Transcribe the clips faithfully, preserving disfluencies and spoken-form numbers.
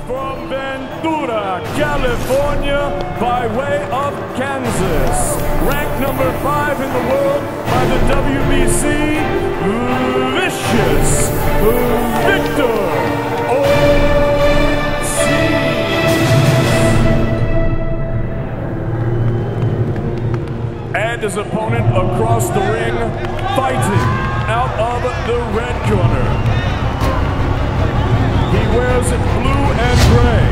from Ventura, California, by way of Kansas. Ranked number five in the world by the W B C, Vicious Victor Ortiz. And his opponent across the ring, fighting out of the red corner. He wears blue and gray.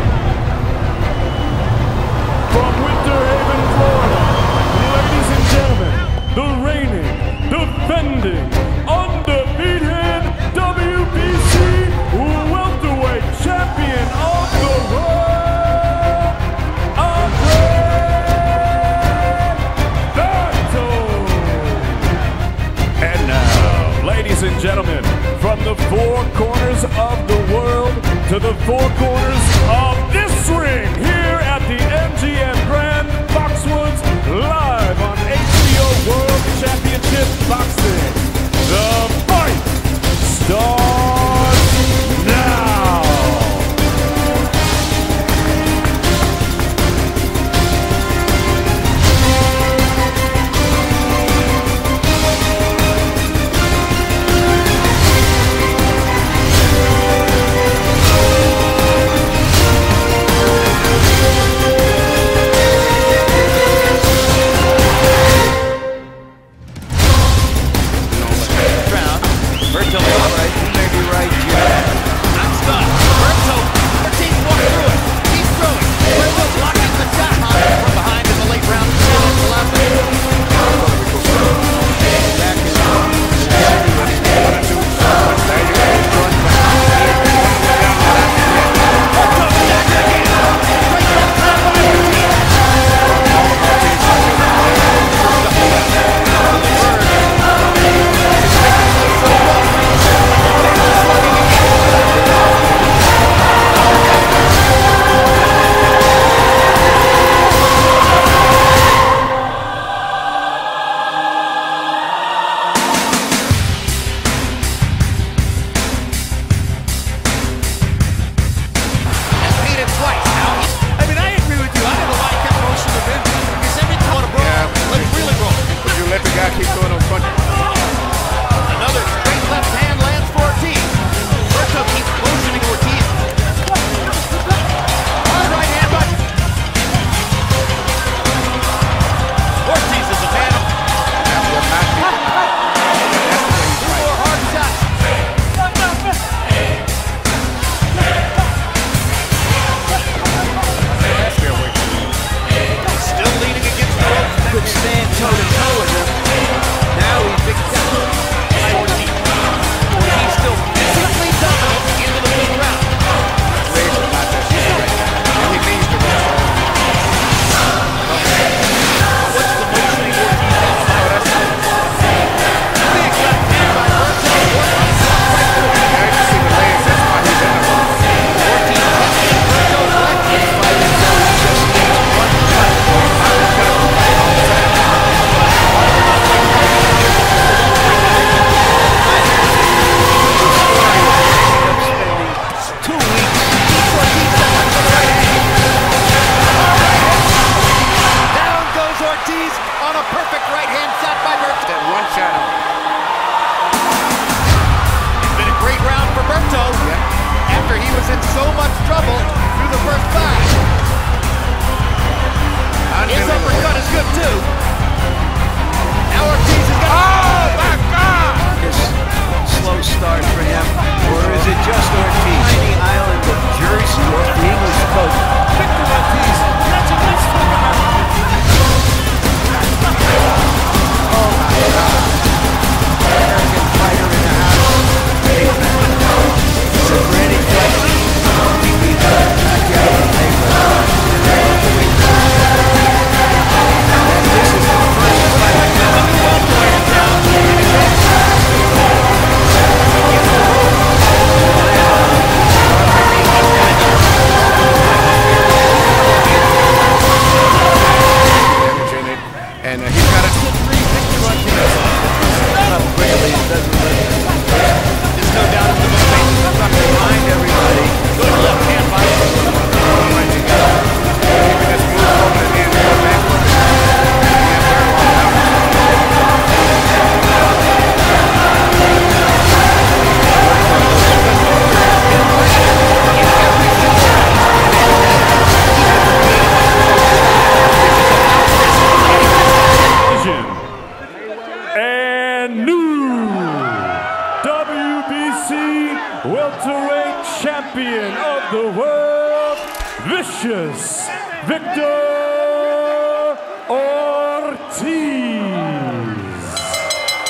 From Winter Haven, Florida, ladies and gentlemen, the reigning, defending, undefeated W B C welterweight champion of the world, Berto. And now, ladies and gentlemen, from the four corners of the world to the four corners of this ring here at the M G M Grand Foxwoods, live on H B O World Championship Boxing. The fight starts now. Berto, all right, you may be right, Jim. I'm stunned. Berto, Ortiz walked through it. He's throwing. Berto blocking the shot. From behind in the late round. Back is on. Keep going on front. Another straight left hand lands for Ortiz. Berto keeps motioning Ortiz. Hard right hand, but Ortiz is a man. Two more hard shots. Still leaning against the ropes. Could stand toe to toe with him. Now he's big down. Ortiz. Ortiz still physically dominant into the fifth round. Waves about that shit right now. And he means to go. What's the motioning Ortiz has about us? Big left hand by Berto. Now you see the legs, that's why he's in the room. Ortiz testing Berto's leg. This fight is so he just needs one punch. In so much trouble through the first five. His uppercut is good too. Now Ortiz is gonna. Oh my God! This slow start for him, or is it just Ortiz? Tiny island of Jersey, or the English coast. Victor Ortiz, catching this Oh my God! American fighter in the house. It's a pretty question. This is the first fight. Vicious Victor Ortiz.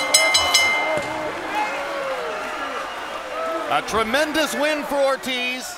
A tremendous win for Ortiz.